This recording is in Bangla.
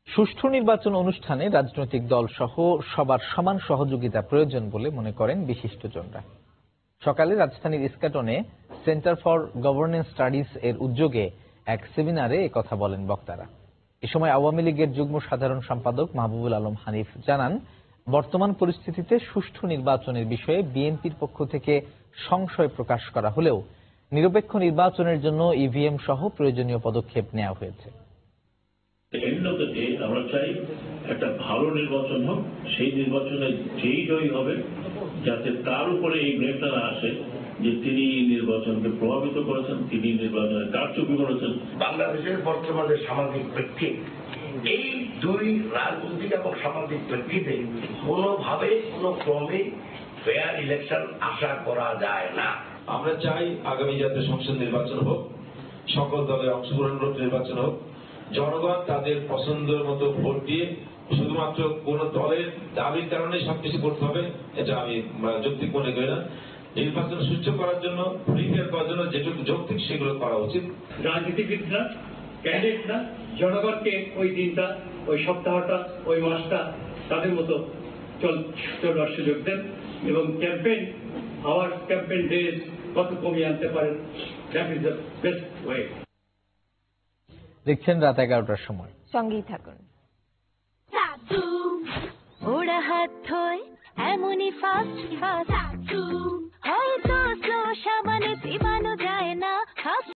সুষ্ঠু নির্বাচন অনুষ্ঠানে রাজনৈতিক দল সহ সবার সমান সহযোগিতা প্রয়োজন বলে মনে করেন বিশিষ্টজনরা। সকালে রাজধানীর ইস্কাটনে সেন্টার ফর গভর্নেন্স স্টাডিজ এর উদ্যোগে এক সেমিনারে একথা বলেন বক্তারা। এ সময় আওয়ামী লীগের যুগ্ম সাধারণ সম্পাদক মাহবুবুল আলম হানিফ জানান, বর্তমান পরিস্থিতিতে সুষ্ঠু নির্বাচনের বিষয়ে বিএনপির পক্ষ থেকে সংশয় প্রকাশ করা হলেও নিরপেক্ষ নির্বাচনের জন্য ইভিএম সহ প্রয়োজনীয় পদক্ষেপ নেওয়া হয়েছে। আমরা চাই একটা ভালো নির্বাচন হোক, সেই নির্বাচনে যেই জয়ী হবে যাতে তার উপরে এই ব্লেমটা না আসে যে তিনি নির্বাচনকে প্রভাবিত করেছেন, তিনি নির্বাচনের কারচুপি করেছেন। বাংলাদেশের বর্তমানে সামাজিক প্রেক্ষিত, এই দুই রাজনৈতিক এবং সামাজিক প্রেক্ষিতে কোনোভাবে কোনো ক্রমে ফেয়ার ইলেকশন আশা করা যায় না। আমরা চাই আগামী জাতীয় সংসদ নির্বাচন হোক, সকল দলের অংশগ্রহণমূলক নির্বাচন হোক, জনগণ তাদের পছন্দের মতো ভোট দিয়ে শুধুমাত্র কোন দলের দাবির কারণে সবকিছু করতে হবে এটা আমি যৌক্তিক মনে করি না। নির্বাচন সুষ্ঠু করার জন্য, ফ্রিফেয়ার করার জন্য যেটুকু যৌক্তিক সেগুলো করা উচিত। রাজনীতিবিদরা, ক্যান্ডিডেটরা জনগণকে ওই দিনটা, ওই সপ্তাহটা, ওই মাসটা তাদের মতো চলবার সুযোগ দেন এবং ক্যাম্পেইন আওয়ার ক্যাম্পেইন ডেজ কত কমিয়ে আনতে পারেন, that is the best way. দেখছেন রাত 11টার সময়, সঙ্গেই থাকুন। ওরা হাত ধোয় এমনই ফাস্ট ফাস্ট, হয়তো স্লো সাবানে চিবানো যায় না।